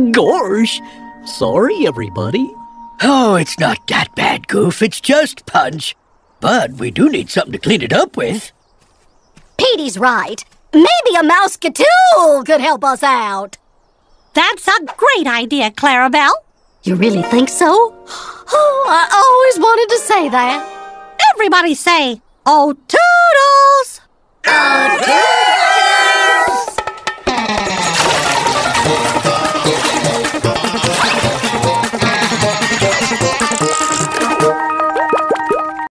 Gosh, sorry, everybody. Oh, it's not that bad, Goof. It's just Punch. But we do need something to clean it up with. Petey's right. Maybe a mouse-skatool could help us out. That's a great idea, Clarabelle. You really think so? Oh, I always wanted to say that. Everybody say, "Oh, Toodles!" Oh, Toodles!